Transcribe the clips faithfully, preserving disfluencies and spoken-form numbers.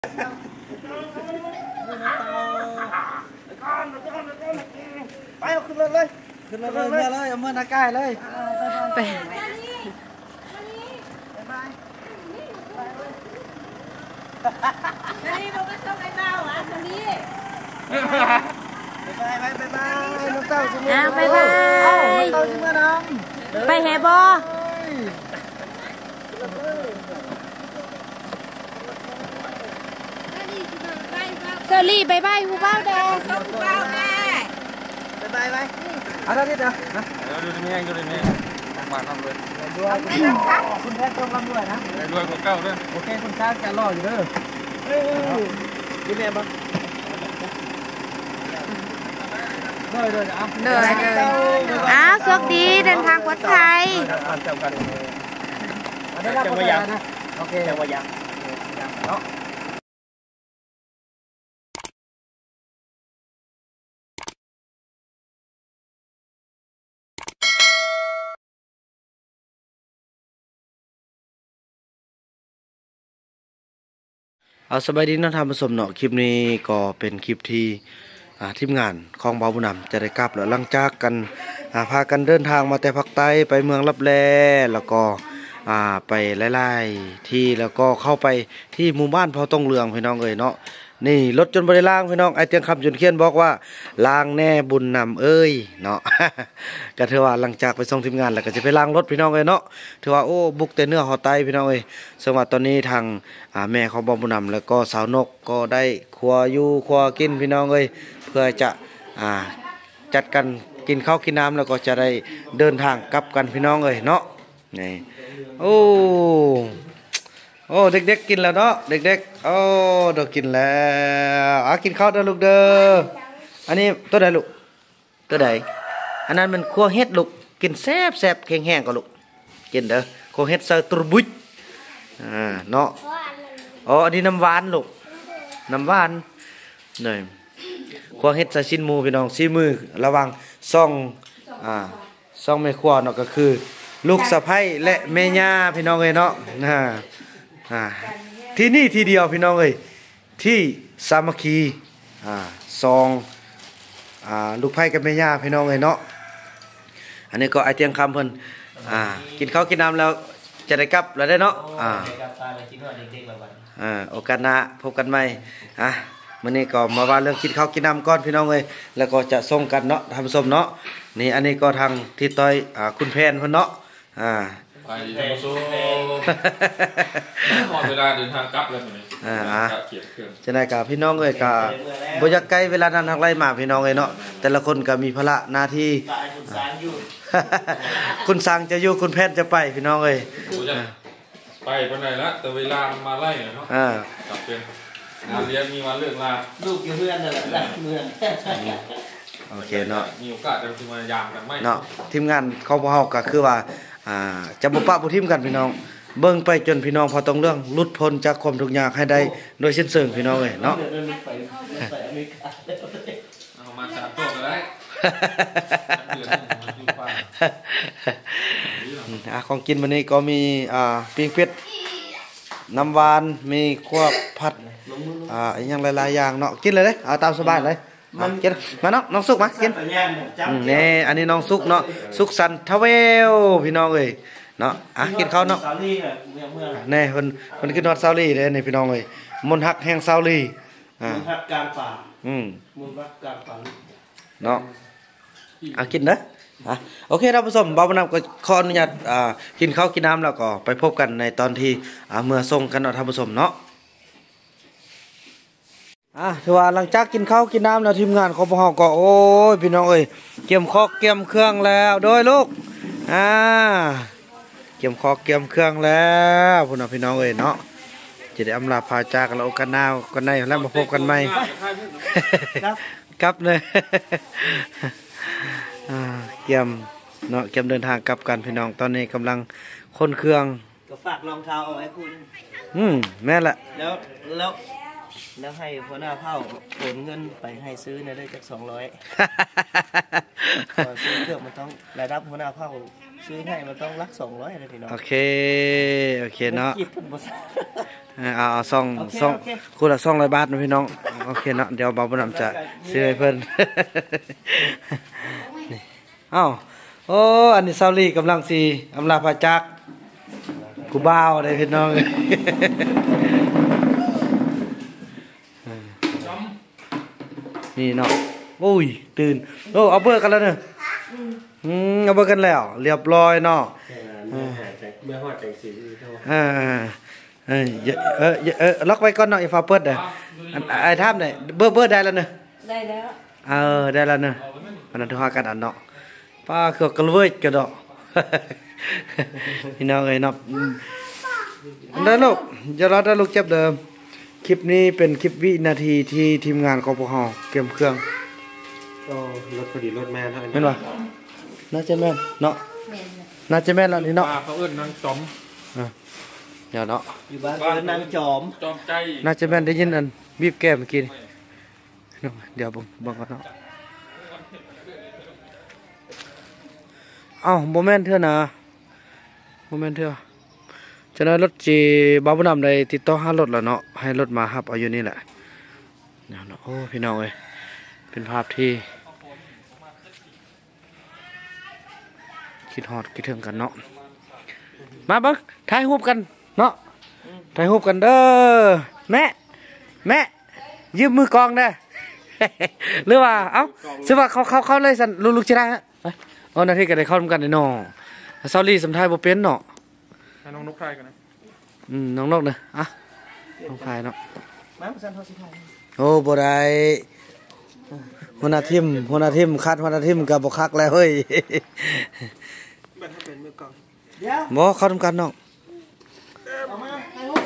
ไปเอาขึ้นรถเลยขึ้นรถเลยเมื่อเลยเอาเมื่อนาใกล้เลยไปนี่มันก็ต้องไอ้เต้าอ่ะคนนี้ไปไปไปไปน้องเต้าสิเมื่อไปไปน้องเต้าสิเมื่อน้ำไปแห่บอเซอรี่บายบายฮูบ้าแดงฮูบ้าแม่ไปไปไปเอาได้ดิเดี๋ยวดูดิแม่ดูดิแม่มาทำเลยด้วยคุณแพทย์ต้องรำด้วยนะด้วยคนเก้าด้วยโอเคคุณช้างจะรออยู่เด้อกินแม่บ้างเด้อเด้ออ่ะเด้อเด้ออ้าวโชคดีเดินทางปลอดภัยเจ้ากันได้รับประทานนะโอเคเจ้าว่ายังเนาะเอาสบายดีนะทำผสมเนาะคลิปนี้ก็เป็นคลิปที่ทีมงานของบ่าวบุญนำจะได้กลับแล้วหลังจากกันพากันเดินทางมาแต่ภาคใต้ไปเมืองลับแลแล้วก็ไปไล่ๆที่แล้วก็เข้าไปที่หมู่บ้านพอตงเรืองพี่น้องเอ๋ยเนาะนี่รถจนบริล่างพี่น้องไอเตียงคำจนเขียนบอกว่าล้างแน่บุญนำเอ้ยเนาะก็ถือว่าหลังจากไปส่งทีมงานแล้วก็จะไปล้างรถพี่น้องเอ๋ยเนาะถือว่าโอ้บุกแต่เนื้อหอไตพี่น้องเอ๋ยสวัสดีตอนนี้ทางแม่ของบ่าวบุญนำแล้วก็สาวนกก็ได้ครัวอยู่ครัวกินพี่น้องเอ๋ยเพื่อจะจัดกันกินข้าวกินน้ำแล้วก็จะได้เดินทางกลับกันพี่น้องเอ๋ยเนาะนี่โอ้โอ้เด็กๆกินแล้วเนาะเด็กๆโอ้เด็กกินแล้วอ่ะกินข้าวเด้อลูกเด้ออันนี้ตัวใดลูกตัวใดอันนั้นมันคั่วเห็ดลูกกินแซ่บแซ่บแข็งแห้งก็ลูกกินเด้อคั่วเห็ดใส่ตุรบุยอ่าเนาะอ๋ออันนี้น้ำหวานลูกน้ำหวานหน่อยคั่วเห็ดใส่ชิ้นหมูพี่น้องซีมือระวังซ่องอ่าซ่องแม่ครัวเนาะก็คือลูกสะใภ้และแม่ย่าพี่น้องเอ้ยเนาะอ่าที่นี่ทีเดียวพี่น้องเอ้ยที่สามัคคีอ่าซองอ่าลูกไผ่กับแม่ย่าพี่น้องเอ้ยเนาะอันนี้ก็ไอเตียงคำเพิ่นอ่ากินข้าวกินน้ำแล้วจะได้กลับแล้วได้เนาะอ่าอ่าโอกาสหน้าพบกันใหม่อ่ะมื้อนี้ก็มาว่าเรื่องกินข้าวกินน้ำก่อนพี่น้องเอ้ยแล้วก็จะส่งกันเนาะทำส้มเนาะนี่อันนี้ก็ทางที่ต้อยอ่าคุณแพนเพิ่นเนาะอ่าไปดีท่านผู้ชมหมดเวลาเดินทางกลับแล้วนี่อ่าจะได้กับพี่น้องเอ้ยก็บ่อยากไกลเวลานั้นทางไล่มาพี่น้องเอ้ยเนาะแต่ละคนก็มีภาระหน้าที่คุณสังจะอยู่คุณแพทย์จะไปพี่น้องเอ้ยไปไปไหนละแต่เวลามาไล่เนาะอ่ากลับเป็นงานเรียนมีวันเลิกลาลูกอยู่เพื่อนนั่นแหละเมืองโอเคเนาะมีโอกาสจะมายามกันไหมเนาะทีมงานของพวกเราก็คือว่าอ่าจะบ่ปะบ่ทิ่มกันพี่น้องเบิ่งไปจนพี่น้องพอต้องเรื่องหลุดพ้นจากความทุกข์ยากให้ได้โดยสิ้นเชิงพี่น้องเอ้ยเนาะเอามาสามตัวก็ได้อ่าของกินวันนี้ก็มีอ่าปิ้งเป็ดน้ำหวานมีคั่วผัดอ่าอีกอย่างหลายๆอย่างเนาะกินเลยเด้เอาตามสบายเลยมันกินมาเนาะน้องสุกมากินนี่อันนี้น้องสุกเนาะสุกสันทเวลพี่น้องเอ้ยเนาะอ่ะกินข้าวเนาะแน่เพิ่นเพิ่นกินฮอดซาวลีเด้นี่พี่น้องเอ้ยมนต์ฮักแห่งซาวลีอ่ามนต์ฮักกลางป่าอืมมนต์ฮักกลางป่าเนาะอ่ะกินเด้ออ่ะโอเคท่านผู้ชมบ่าวน้ำก็ขออนุญาตอ่ากินข้าวกินน้ำแล้วก็ไปพบกันในตอนที่อ่าเมื่อส่งกันเนาะท่านผู้ชมเนาะอ่ะถือว่าหลังจากกินข้าวกินน้ำแล้วทีมงานของพวกเราก็โอ้ยพี่น้องเอ้ยเกี่ยมคอกเกี่ยมเครื่องแล้วโดยลูกอ่าเกี่ยมคอกเกี่ยมเครื่องแล้วพวกเราพี่น้องเอ้ยเนาะจะได้อำลาพาจากกันแล้วกันหน้ากันในแล้วมาพบกันใหม่ครับเลยอ่าเกี่ยมเนาะเกี่ยมเดินทางกลับกันพี่น้องตอนนี้กำลังคนเครื่องก็ฝากรองเท้าเอาไว้คุณอืมแม่ละแล้วแล้วแล้วให้หัวหน้าเผ่าโอนเงินไปให้ซื้อเนี่ยได้จากสองร้อยก่อนซื้อเครื่องมันต้องรายรับหัวหน้าเผ่าซื้อให้มันต้องรักสองร้อยนะพี่น้องโอเคโอเคเนาะกิบเพิ่นบ่เอาเอาซ่องซ่องคู่ละสองร้อยบาทนะพี่น้องโอเคเนาะเดี๋ยวบ่าวบุญนำจะซื้อให้เพิ่น เอ้าโอ้อันนี้ซาลีกำลังสิอำลาพระจักรกูบ้าวได้พี่น้อง นี่เนาะโอ้ยตื่นโอ้เอาเบอร์กันแล้วเนอะอืมเอาเบอร์กันแล้วเรียบร้อยเนาะเมื่อหอดใจสีเออเออเออเออล็อกไว้ก่อนเนาะไอ้ฟ้าเปิดเด้อไอ้ท่ามเนี่ยเบอร์เบอร์ได้แล้วเนอะได้แล้วเออได้แล้วเนอะอันนั้นถือว่ากันอันเนาะป้าเกือบกระเวิดกันเนาะ พี่น้องเอ้ยเนาะได้ลูกจะรอได้ลูกเจ็บเดิมคลิปนี้เป็นคลิปวินาทีที่ทีมงานกปหเตรียมเครื่องก็รถพอดีรถแม่นเท่าแม่นนี้วะน่าจะแม่นเนาะน่าจะแม่นแล้วนี่เนาะปลาเขาเอิ้นนางจอมเดี๋ยวเนาะอยู่บ้านเพิ่นนางจอมจอมใจน่าจะแม่นได้ยินอันบีบแก้มเมื่อกี้นี่เดี๋ยวบังบังก่อนเนาะเอ้าโมเมนต์เถอะนะโมเมนต์เถอะฉะนั้นรถจีบาบุญนำได้ติดต่อหารถแล้วเนาะให้รถมารับเอาอยู่นี่แหละเนาะโอ้พี่น้องเอ้ยเป็นภาพที่คิดฮอดคิดถึงกันเนาะมาเบังถ่ายรูปกันเนาะถ่ายรูปกันเด้อแม่แม่ยืมมือกองได้ หรือว่าเอ้าซื้อว่าเขาเขาเขาเลยสันลูกลูกชิได้ฮะไปเอาหน้าที่กันได้เข้าร่วมกันในน้องซาลี่สำท้ายบ่เป็นเนาะให้น้องนกไทยกันนะอืมน้องนกเนอะอ่ะน้องพายเนาะมาซั่นเฮาสิถ่ายโอ้บ่ได้หัวหน้าทีมหัวหน้าทีมคัดหัวหน้าทีมก็บ่คักแล้วเฮ้ยมันถ้าเป็นมือกองเดี๋ยวบ่เข้าทำกันน้องเอามาให้ลูก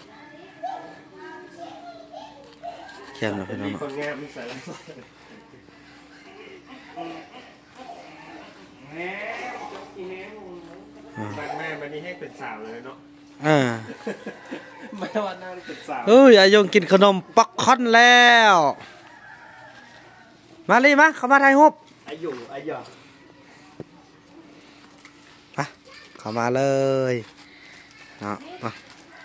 แค่นั้นพี่น้องมีเนาะคนงามมีสายบ้านแม่บันนี้ให้เป็นสาวเลยเนาะอ่าแม่วันหน้าเป็นสาวเอ้ยอายงกินขนมป๊อกคอนแล้วมาเลยมาเข้ามาถ่ายรูปอายุอายุไปเข้ามาเลยเนาะมา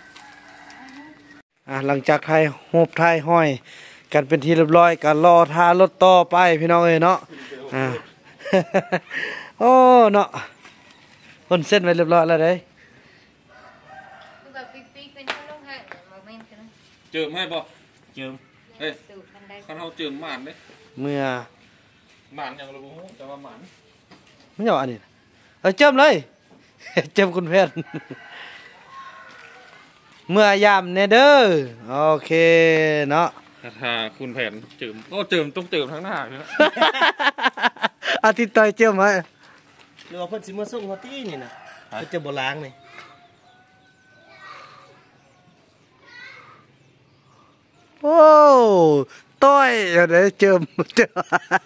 อ่ะหลังจากถ่ายรูปถ่ายห้อยกันเป็นที่เรียบร้อยก็รอท่ารถต่อไปพี่น้องเอ้ยเนาะอ่า โอ้เนาะคนเส้นไว้เรียบร้อยแล้วเด้แบบปิ๊กๆเป็นข้าวลงห่างโมเมนต์กันเจิมให้บ่เจิมเฮ้ยสูตรทันใดคันเฮาเจิมหมานเด้เมื่อหมานหยังบ่รู้แต่ว่าหมานไม่เอาอันนี้นะเอาเจิมเลย เจิมคุณเพชร เมื่อยามเนเด้อโอเคเนาะถ้าคุณแผนเจิมก็เจิมต้องเจิมทั้งหน้าเลยนะอาทิตย์ต่อยเจิมไว้หรือว่าเพิ่นสิมาส่งเฮาตี้นี่น่ะเพิ่นจะบ่ล้างนี่โอ้ต้อยเดี๋ยวได้เจิม เจิม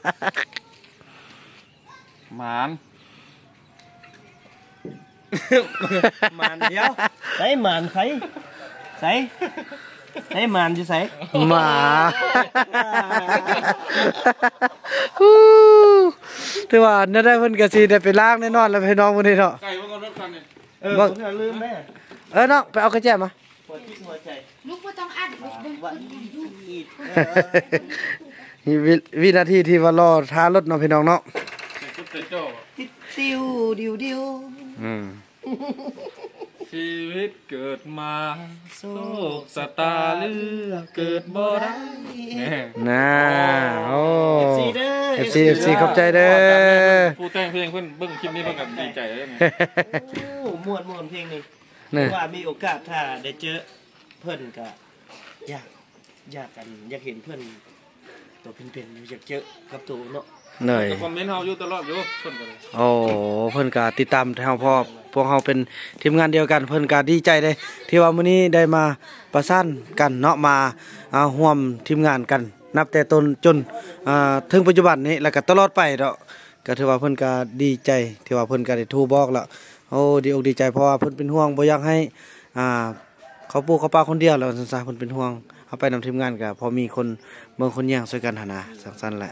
หมานมานเดียวใส่มานไผใส่ใส่มานอยู่ไสหมา ฮู้ถือว่าน่าได้เพิ่นก็สิได้ไปล้างแน่นอนแล้วพี่น้องมื้อนี้เนาะไก่ว่าก็รถคันนี่เออผมจะลืมแม่เออเนาะไปเอากระแจมาหัวจิตหัวใจลูกก็ต้องอัดลูกเบิ่งว่าขึ้นอีดนี่วิวินาทีที่ว่ารอท้ารถเนาะพี่น้องเนาะแต่ก็เป็นเจ้าติดติวดิวดิวอืมชีวิตเกิดมาโศกสตาเลือกเกิดบ่ได้แหม่น่าโอ้ซีเด้อเอฟซีเอฟซีขอบใจเด้อผู้แต่งเพลงเพิ่นเบิ่งคลิปนี้เพิ่นก็ดีใจเลยนะโอ้ม่วนม่วนเพลงนี้นี่ว่ามีโอกาสถ้าได้เจอเพิ่นก็อยากอยากกันอยากเห็นเพิ่นตัวเป็นๆอยู่อยากเจอกับตัวเนาะเหนื่อยแต่คอมเมนต์เฮาอยู่ตลอดอยู่เพิ่นก็เลยโอ้เพิ่นก็ติดตามเฮาพอพวกเฮาเป็นทีมงานเดียวกันเพิ่นก็ดีใจเด้ที่ว่ามื้อนี้ได้มาประสานกันเนาะมาอ่าร่วมทีมงานกัน นับแต่ต้นจนอ่าถึงปัจจุบันนี้แล้วก็ตลอดไปเนาะก็ถือว่าเพิ่นก็ดีใจที่ว่าเพิ่นก็ได้โทรบอกแล้วโอ้ดีอกดีใจเพราะว่าเพิ่นเป็นห่วงบ่อยากให้อ่าเขาปลูกเขาปลาคนเดียวแล้วซั่นซะเพิ่นเป็นห่วงเอาไปนำทีมงานก็พอมีคนเบิ่งคนแย่งช่วยกันหั่นนะจังซั่นแหละ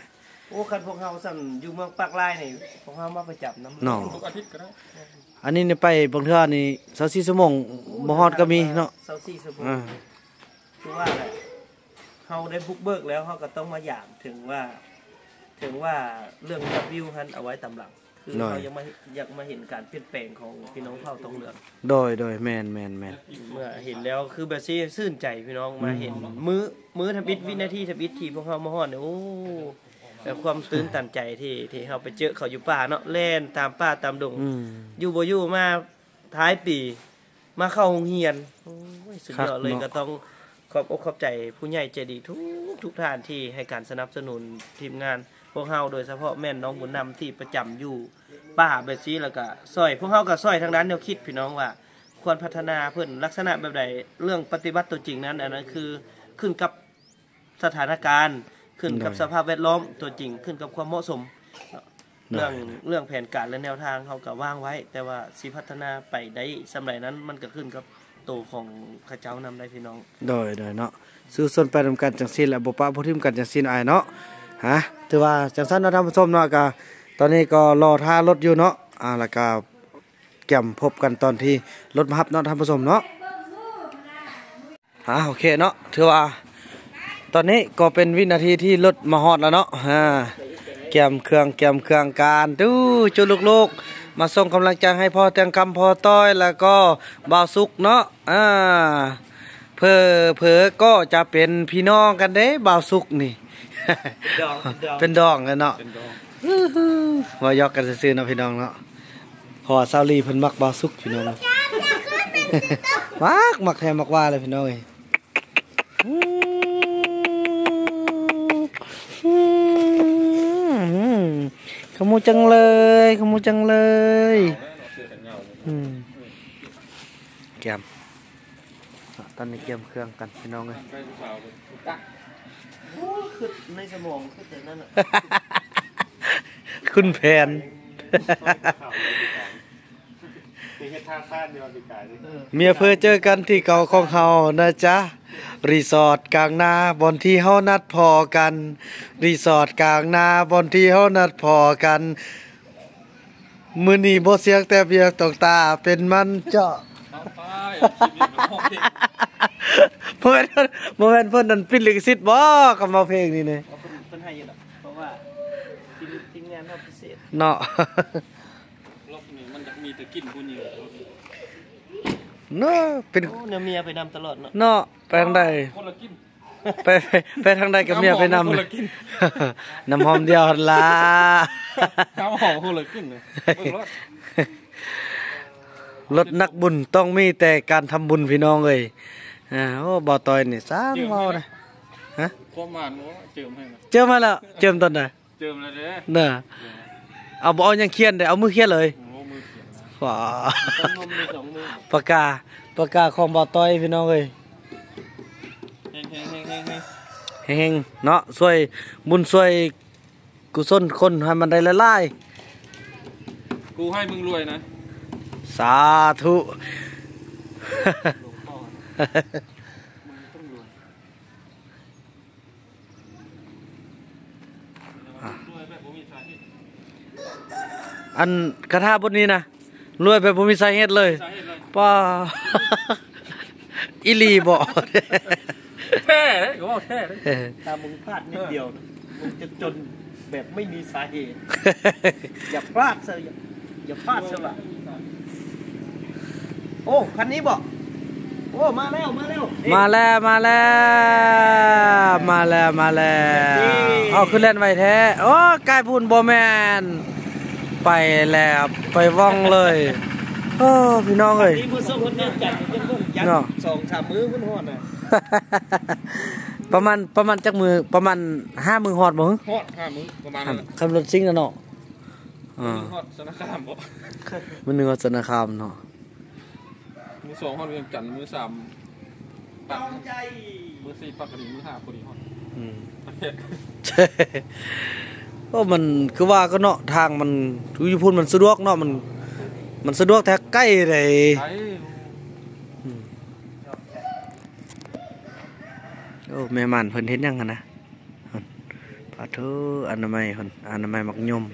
โอ้คันพวกเฮาสั่นอยู่เมืองปากลายนี่พวกเฮามาประจับน้ำเนาะทุกอาทิตย์ก็ได้อันนี้นี่ไปบางเทื่อนี่สองสี่ชั่วโมงบ่ฮอดก็มีเนาะเซาซี่สบู่อ่าคือว่าแหละเฮาได้บุกเบิกแล้วเฮาก็ต้องมาหยามถึงว่า ถึงว่าเรื่องยอดวิวหันเอาไว้ตำหลังคือเรายังมาอยากมาเห็นการเปลี่ยนแปลงของพี่น้องเผ่าตองเหลืองโดยโดยแม่นแม่นแม่นเมื่อเห็นแล้วคือแบบซี่ซื่นใจพี่น้องมาเห็นมื้อมื้อทบิดวินาทีทบิดที่พวกเฮามาฮอดเนี่ยโอ้แบบความตื่นตันใจที่ที่เฮาไปเจอเขาอยู่ป่าเนาะแล่นตามป่าตามดงอืมอยู่บ่อยู่มาท้ายปีมาเข้าโรงเรียนโอ้ยสุดยอดเลยครับเนาะก็ต้องขอบอกขอบใจผู้ใหญ่ใจดีทุกทุกท่านที่ให้การสนับสนุนทีมงานพวกเฮาโดยเฉพาะแม่นน้องบุญนำที่ประจำอยู่ป่าแบบนี้แล้วก็ซอยพวกเฮาก็ซอยทางด้านแนวคิดพี่น้องว่า ควรพัฒนาเพิ่นลักษณะแบบใดเรื่องปฏิบัติตัวจริงนั้นอันนั้นคือขึ้นกับสถานการณ์ขึ้นกับสภาพแวดล้อมตัวจริงขึ้นกับความเหมาะสม เรื่องเรื่องแผนการและแนวทางเขาก็ว่างไว้ แต่ว่าสิพัฒนาไปได้สำหรับนั้นมันก็ขึ้นกับตัวของข้าเจ้านำได้พี่น้องโดยโดยเนาะซื้อส่วนไปนำกันจังซี่แหละบ่ปะบ่ทิมกันจังซี่อ้ายเนาะฮะถือว่าจังซั่นเนาะท่านผู้ชมเนาะก็ตอนนี้ก็รอท่ารถอยู่เนาะอ่าแล้วก็แก้มพบกันตอนที่รถมารับเนาะท่านผู้ชมเนาะอ่าโอเคเนาะถือว่าตอนนี้ก็เป็นวินาทีที่รถมาฮอดแล้วเนาะอ่าแก้มเครื่องแก้มเครื่องการดูจุลูกๆมาส่งกำลังใจให้พ่อเตียงคำพ่อต้อยแล้วก็บ่าวสุกเนาะอ่าเพอเพอก็จะเป็นพี่น้องกันเด้บ่าวสุกนี่ดองดองเป็นดองกันเนาะเป็นดองว่ายอกกันซื่อๆเนาะพี่น้องเนาะพอซาวลีเพิ่นมักบ่าวสุกพี่น้องเนาะ มักมักแท้มักว่าเลยพี่น้องเอ้ยอืมอืมขโมยจังเลยขโมยจังเลยอืมแกมตอนนี้เกมเครื่องกันพี่น้องเอ้ยไปผู้สาวไปตักโอ้คือในสมองคือแต่นั้นน่ะคุณแผนมีแค่ท่าซ่านเดียวปีกายนี่เมียเพื่อเจอกันที่เก่าของเฮานะจ๊ะรีสอร์ทกลางนาบอนที่เฮานัดพอกันรีสอร์ทกลางนาบอนที่เฮานัดพอกันมื้อนี้บ่เสียงแต่เบียกตกตาเป็นมันเจาะเอาไปเอาคลิปนี้มาห้องเด็กบ่แม่นบ่แม่นเพิ่นนั่นปิดลิขสิทธิ์บ่คำว่าเพลงนี่นี่เอาเพิ่นเพิ่นให้อยู่ดอกเพราะว่าทีมทีมงานเราพิเศษเนาะรอบนี้มันจะมีแต่กลิ่นผู้หญิงเนาะเป็นโอ้เนี่ยเมียไปนำตลอดเนาะเนาะไปทางใดคนละกลิ่นไปไปไปทางใดกับเมียไปนำน้ำหอมคนละกลิ่นน้ำหอมเดียวหั่นล่ะข้าวหอมคนละกลิ่นเลยเบิ่งรถรถนักบุญต้องมีแต่การทำบุญพี่น้องเอ้ยอ่าโอ้บ่ต่อยนี่สร้างเมานะฮะความหวานว่าเจิมให้นะเจิมมาแล้วเจิมตอนไหนเจิมเลยเด้เน่ะเอาบ่เอายังเขียนได้เอามือเขียนเลยโอ้มือเขียนว้าต้องนมมีสองมือปากกาปากกาของบ่ต่อยพี่น้องเอ้ยเฮงเฮงเฮงเฮงเฮงเฮงๆเนาะช่วยบุญช่วยกุศลคนให้มันได้หลายกูให้มึงรวยนะๆสาธุรวยแบบบ่มีสาเหตุอันคาถาบทนี้นะรวยแบบบ่มีสาเหตุเลยสาเหตุอะไรป้า อีหลีบ่แท้เลยก็บอกแท้เลยถ้ามึงพลาดนิดเดียวนะมึงจะจนแบบไม่มีสาเหตุ อย่าพลาดซะอย่าอย่าพลาดซะละโอ้คันนี้บอกโอ้มาแล้วมาแล้วนี่มาแล้วมาแล้วมาแล้วมาแล้วนี่เอาขึ้นเล่นไว้แท้โอ้กายพูนบ่แม่นไปแล้วไปว่องเลยโอ้พี่น้องเอ้ยนี่มือส้มคนนี้จัดเป็นคนยัดเนาะสองสามมือมันหอดน่ะประมาณประมาณจักมือประมาณห้ามือหอดบ่ฮึฮอดห้ามื้อประมาณนั้นแหละคำรถซิ่งแล้วเนาะอ่ามื้อฮอดสนามบ่มันนึงว่าสนาคามเนาะมือสองฮอดเวียงจันทน์มือสามปักต้องใจมือสี่ปักกระดิ่งมือห้าพอดีฮอดอืมประเทศใช่ก็มันคือว่าก็เนาะทางมันทุยพูนมันสะดวกเนาะมันมันสะดวกแท้ใกล้เลยไอ้โอ้แม่มันเพิ่นเฮ็ดหยังกันนะเพิ่นอาเธออนามัยคนอนามัยมักยม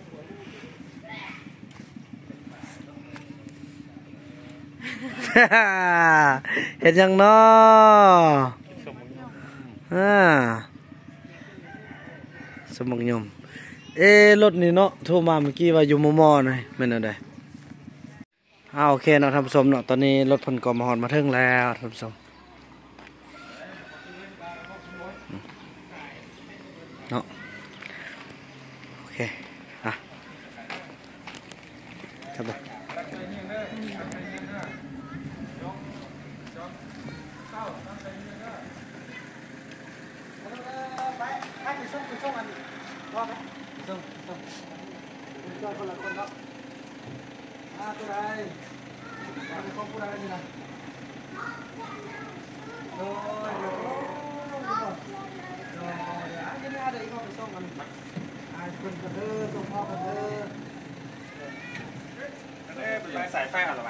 เห็นยังเนาะอ่าสมองยมเอ๊รถนี่เนาะโทรมาเมื่อกี้ว่าอยู่มอมอหน่อยแม่นอะไรอ้าโอเคเนาะท่านผู้ชมเนาะตอนนี้รถเพิ่นก็มาฮอดมาถึงแล้วท่านผู้ชมเนาะโอเคอ่ะครับผมคนละคนเนาะอ่าตัวใดเป็นของผู้ใดนี่นะโอ้ยโอ้ยโอ้ยอ่ะยังไม่เอาเดี๋ยวอีกคนไปส่งกันอ่าคนกันเด้อส่งพ่อกันเด้อเอ๊ะเป็นสายไฟเอาหรอวะ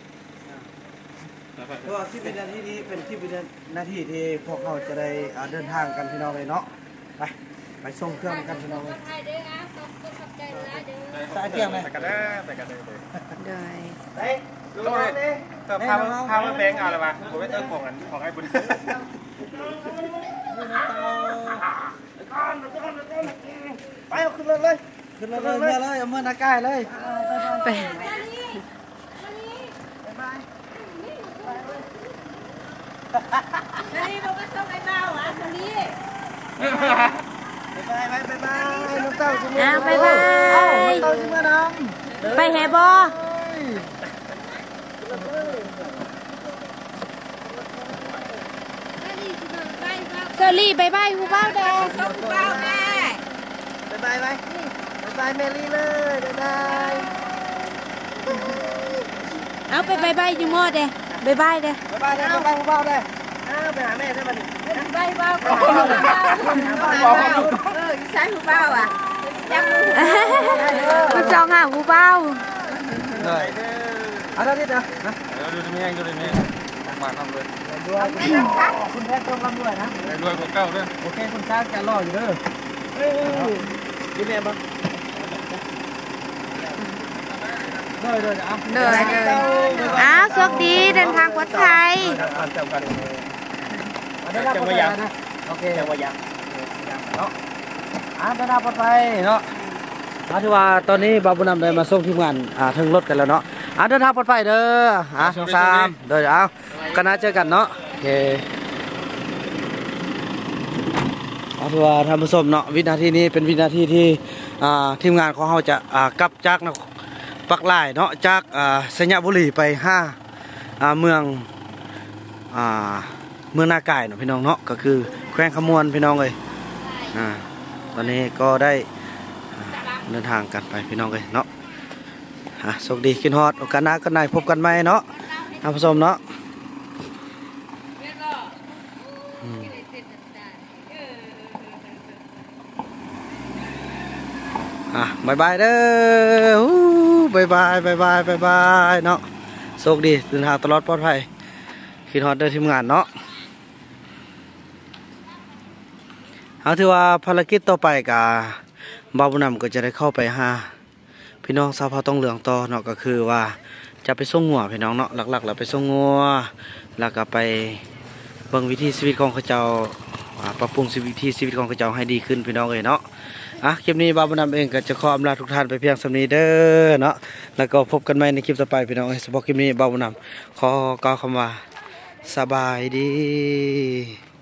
ก็ที่เป็นนาทีนี้เป็นที่เป็นนาทีที่พวกเขาจะได้อ่าเดินทางกันพี่น้องเลยเนาะไปไปส่งเครื่องกันพี่น้องเลยสายเกี่ยงเลยไปกันเด้อไปกันเด้อโดยเฮ้ยดูน้องนี่เติมพาวพาวแบงค์เอาหรอวะผมไม่เติมของกันของไอ้บุญไปเอาขึ้นรถเลยขึ้นรถเลยเมื่อเลยเอาเมื่อนาใกล้เลยไป นี่บอกว่าต้องไปเบาอ่ะคนนี้ไปไปไปไปไปน้องเต้าชิมอ้าวไปไปเต้าชิมมาน้ไปแฮบอเซอรี่บายบายฮูบ้าแดงต้องฮูบ้าแม่ไปไปไปไปไปเมลี่เลยไปไปเอาไปบายบายยูโม่เด้บายบายเด้ไปไปเลยไปไปเบาเลยอ้าวไปหาแม่ได้มาดิบายบายก่อนเออใช้ฮูบ้าอ่ะคุณจองหาฮูบ้าเลยเอาได้ดิเด้อนะเดี๋ยวดูดิแม่งดูดิแม่งมาทำเลยด้วยคุณแพทย์ต้องรำด้วยนะรวยกว่าเก้าด้วยโอเคคุณช้างแกรออยู่เด้อยืนแม่บ้างเด้อเด้อเอาเดินเลยอ้าวโชคดีเดินทางปลอดภัยจำกันจังหวะยังนะโอเคจังหวะยังเนาะอ่าเดินทางปลอดภัยเนาะอาถือว่าตอนนี้บาบุญนำได้มาส่งทีมงานอ่าถึงรถกันแล้วเนาะอ่าเดินทางปลอดภัยเด้ออ่าสองสามเด้อเอากันนะเจอกันเนาะโอเคเอาถือว่าท่านผู้ชมเนาะวินาทีนี้เป็นวินาทีที่อ่าทีมงานของเราจะอ่ากลับจากนะปักหลายเนาะจากอ่าสัญญาบุรีไปห้าอ่าเมืองอ่าเมืองนาไก่เนาะพี่น้องเนาะก็คือแขวงขมวนพี่น้องเลยอ่าตอนนี้ก็ได้เดินทางกันไปพี่น้องเลยเนาะอ่ะโชคดีกินฮอดโอกาสหน้าก็นายพบกันใหม่เนาะท่านผู้ชมเนาะอืมอ่ะบายบายเด้อฮู้บายบายบายบายบายบายเนาะโชคดีเดินทางตลอดปลอดภัยกินฮอดเด้อทีมงานเนาะเอาถือว่าภารกิจต่อไปกับบาวบุญนำก็จะได้เข้าไปหาพี่น้องชาวเผ่าต้องเหลืองต่อเนาะก็คือว่าจะไปส่งงัวพี่น้องเนาะหลักๆเราไปส่งงัวแล้วก็ไปเบิ่งวิถีชีวิตของเขาเจ้าอ่าปรับปรุงชีวิตวิถีชีวิตของเขาเจ้าให้ดีขึ้นพี่น้องเอ้ยเนาะอ่ะคลิปนี้บาวบุญนำเองก็จะขออำลาทุกท่านไปเพียงสำนี้เด้อเนาะแล้วก็พบกันใหม่ในคลิปต่อไปพี่น้องเอ้ยสำหรับคลิปนี้บาวบุญนำขอกล่าวคำว่าสบายดี